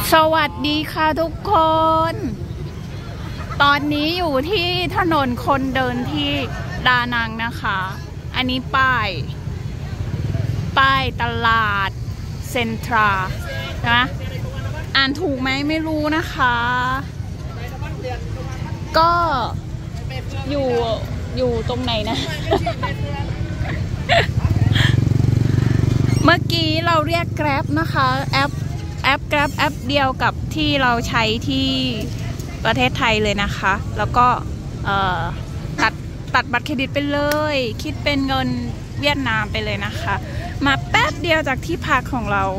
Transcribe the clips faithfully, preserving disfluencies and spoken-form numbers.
สวัสดีค่ะทุกคนตอนนี้อยู่ที่ถนนคนเดินที่ดานังนะคะอันนี้ป้ายป้ายตลาดเซ็นทรานะอ่านถูกไหมไม่รู้นะคะก็อยู่อยู่ตรงไหนนะ เมื่อกี้เราเรียก Grab นะคะแอปแอป Grab แอปเดียวกับที่เราใช้ที่ประเทศไทยเลยนะคะแล้วก็ตัดตัดบัตรเครดิตไปเลยคิดเป็นเงินเวียดนามไปเลยนะคะมาแป๊บเดียวจากที่พักของเรา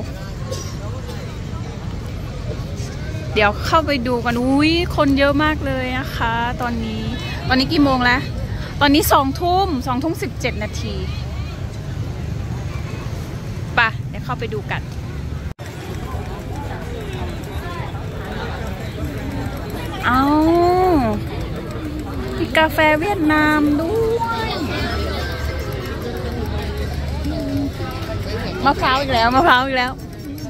เดี๋ยวเข้าไปดูกันอุ้ยคนเยอะมากเลยนะคะตอนนี้ตอนนี้กี่โมงแล้วตอนนี้สองทุ่มสองทุ่มสิบเจ็ดนาทีป่ะเดี๋ยวเข้าไปดูกันเอามีกาแฟเวียดนามด้วยมะพร้าวอีกแล้วมะพร้าวอีกแล้ว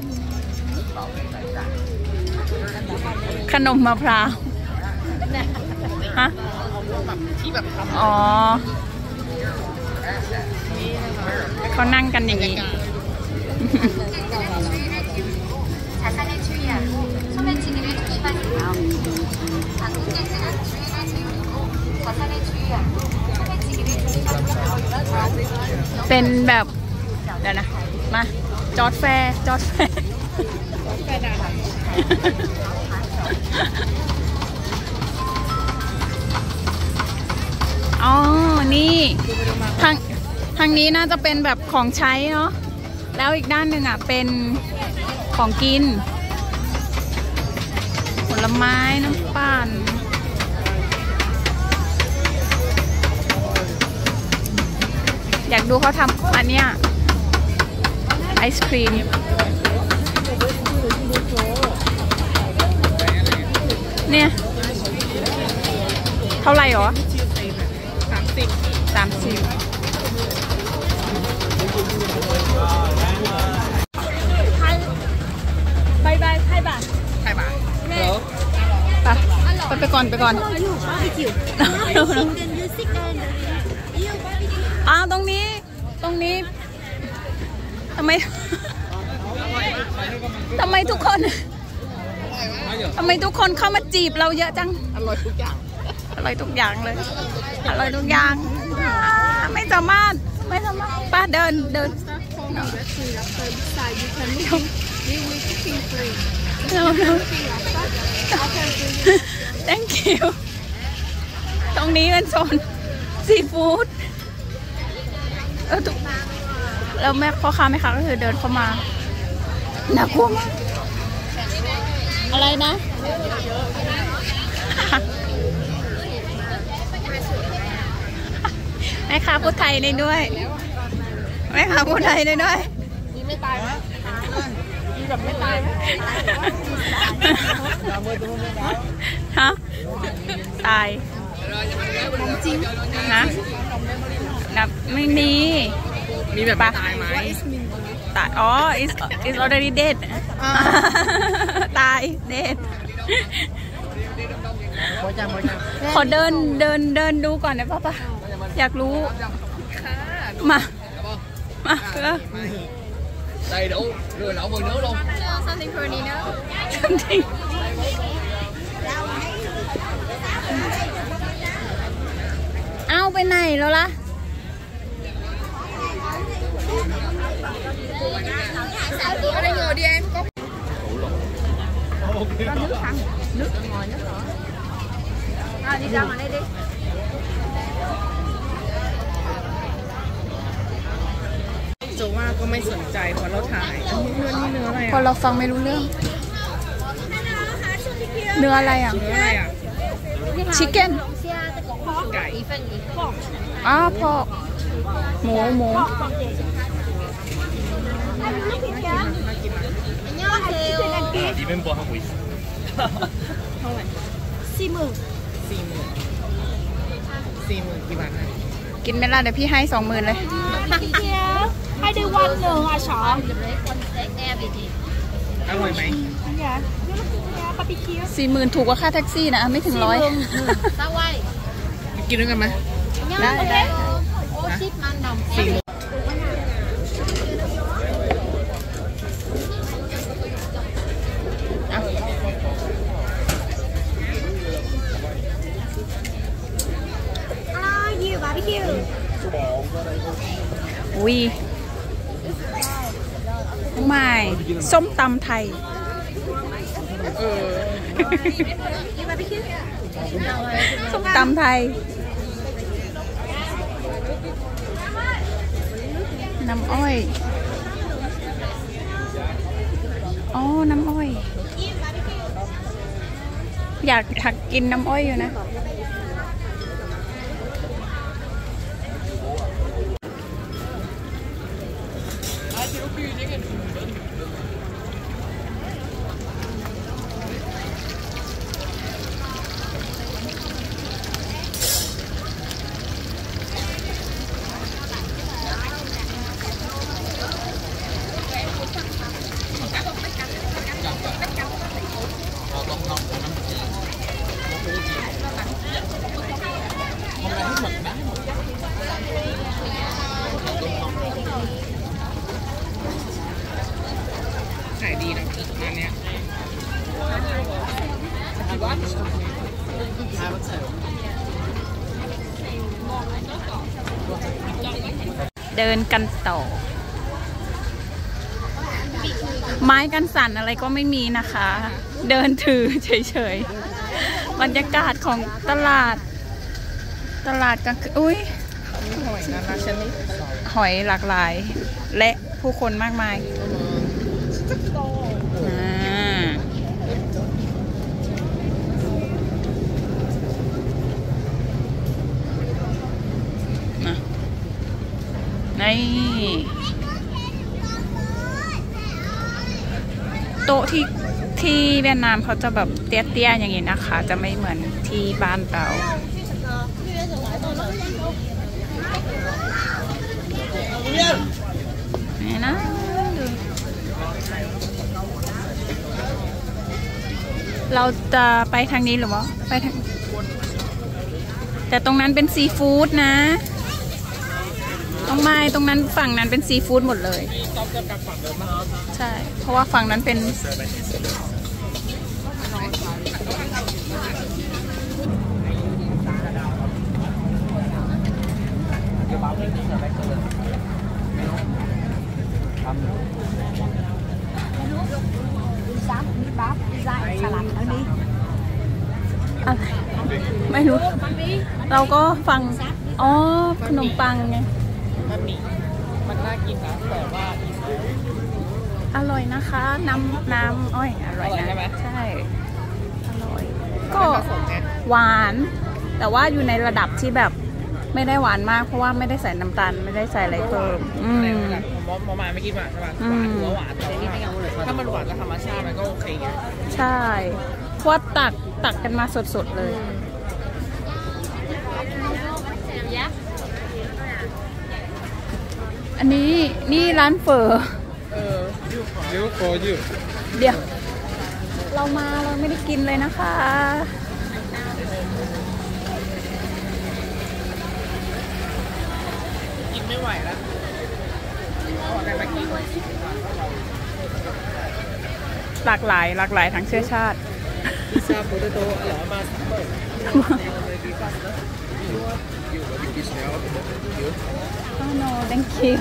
ขนมมะพร้าวฮะอ๋อเขานั่งกันอย่างนี้เป็นแบบเดี๋ยวนะมาจอดแฟร์จอดแฟร์อ๋อนี่ทางทางนี้น่าจะเป็นแบบของใช้เนาะแล้วอีกด้านหนึ่งอ่ะเป็นของกินผลไม้น้ำปั่นอยากดูเขาทำอันเนี้ยไอศครีมเนี่ยเท่าไหร่หรอสามสิบสามสิบบายบายไทยบ้านไทยบ้านไปไปไปก่อนไปก่อนอ้าวตรงนี้ตรงนี้ทำไมทำไมทุกคนทำไมทุกคนเข้ามาจีบเราเยอะจังอร่อยทุกอย่างอร่อยทุกอย่างเลยอร่อยทุกอย่างไม่สามารถไม่สามารถป้าเดินเดินno no thank you ตรงนี้เป็นโซนซีฟู้ดเออถูกแล้วแม่พ่อค้าแม่ค้าก็คือเดินเข้ามาน่ากลัวมากอะไรนะแม่ค้าพูดไทยได้ด้วยแม่ค้าพูดไทยได้ด้วยมีไม่ตายไหมมีแบบไม่ตายไหมฮะตายจริงนะแบบไม่มีมีแบบตายไหมตายอ๋อ is is already dead ตาย dead ขอเดินเดินเดินดูก่อนนะป้าป้าอยากรู้มามาเออ đầy đủ rồi lẩu mười nước luôn something for Nina something เอาไปไหนแล้วล่ะ ở đây ngồi đi em có có nước thăng nước ngồi nước nữa à, đi ra ngoài đây đi จูว่าก็ไม่สนใจเพราะเราถ่ายอันนี้เนื้อนี่เนื้ออะไรอ่ะพอเราฟังไม่รู้เรื่องเนื้ออะไรอ่ะเนื้ออะไรอ่ะชิคเก้นไก่อ้าวพอกหมูหมู里面包很贵เท่าไหร่สี่หมื่นสี่หมื่นสี่หมื่นกี่บาทนะกินไหมล่ะเดี๋ยวพี่ให้สองหมื่นเลยให้ได้วันหนึ่งอ่ะสองอร่อยไหมสี่หมื่นถูกกว่าค่าแท็กซี่นะไม่ถึงร้อย Sao quay? กินด้วยกันไหมได้ได้ Ô ship man đồng. สี่อุ้ยไม่ส้มตำไทย ส้มตำไทย น้ำอ้อย อ๋อ น้ำอ้อย อยากถักกินน้ำอ้อยอยู่นะขายดีนะร้านเนี้ยเดินกันต่อ ไม้กันสั่นอะไรก็ไม่มีนะคะ เดินถือเฉยๆ บรรยากาศของตลาด ตลาดกลางคืนอุ้ยหอยนานาชนิดหอยหลากหลาย และผู้คนมากมายอ่านะนี่โต๊ะที่ที่เวียดนามเขาจะแบบเตี้ยๆอย่างนี้นะคะ จะไม่เหมือนที่บ้านเรานี่นะเราจะไปทางนี้หรือวะไปทางแต่ตรงนั้นเป็นซีฟู้ดนะตรงไม้ตรงนั้นฝั่งนั้นเป็นซีฟู้ดหมดเลยใช่เพราะว่าฝั่งนั้นเป็นอะไรไม่รู้เราก็ฟังอ๋อขนมปังไงมันมีมันน่ากินนะแต่ว่าอร่อยนะคะน้ำน้ำอ้อยอร่อยนะใช่อร่อยก็หวานแต่ว่าอยู่ในระดับที่แบบไม่ได้หวานมากเพราะว่าไม่ได้ใส่น้ำตาลไม่ได้ใส่อะไรเพิ่มอืมมอมอมาไม่กินหวานใช่ป่ะหวานหัวหวานแต่ว่าถ้ามันหวานกับธรรมชาติมันก็โอเคไงใช่เพราะว่าตักตักกันมาสดๆเลยอันนี้นี่ร้านเฝอเออเดี๋ยวขอยืดเดี๋ยวเรามาเราไม่ได้กินเลยนะคะกินไม่ไหวแล้วขออะไรมากินหลากหลายหลากหลายทั้งเชื้อชาติพิซซ่าโปเตโต้อร่อยมากเปิด Oh no thank you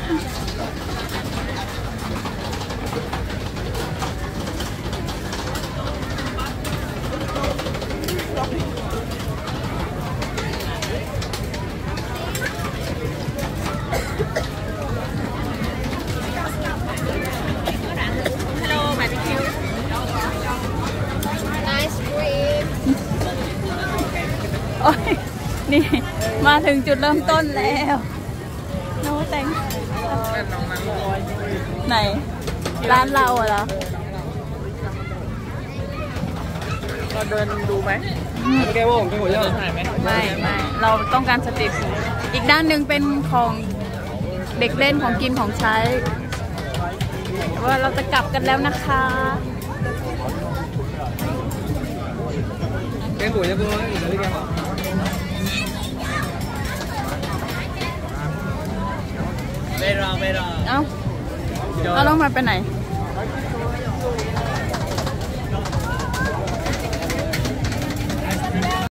โอ้ยนี่มาถึงจุดเริ่มต้นแล้วโน้แตงนั่นน้องนั้นลอยไหน ร้านเราเหรอเราเดินดูไหมแกว่าผมเป็นหัวเดินถ่ายไหมไม่ไม่เราต้องการสตรีทฟู้ดอีกด้านหนึ่งเป็นของเด็กเล่นของกินของใช้ว่าเราจะกลับกันแล้วนะคะ 이거 이거 이거 이거เวลาเวลาเอ้าเราต้องมาไปไหน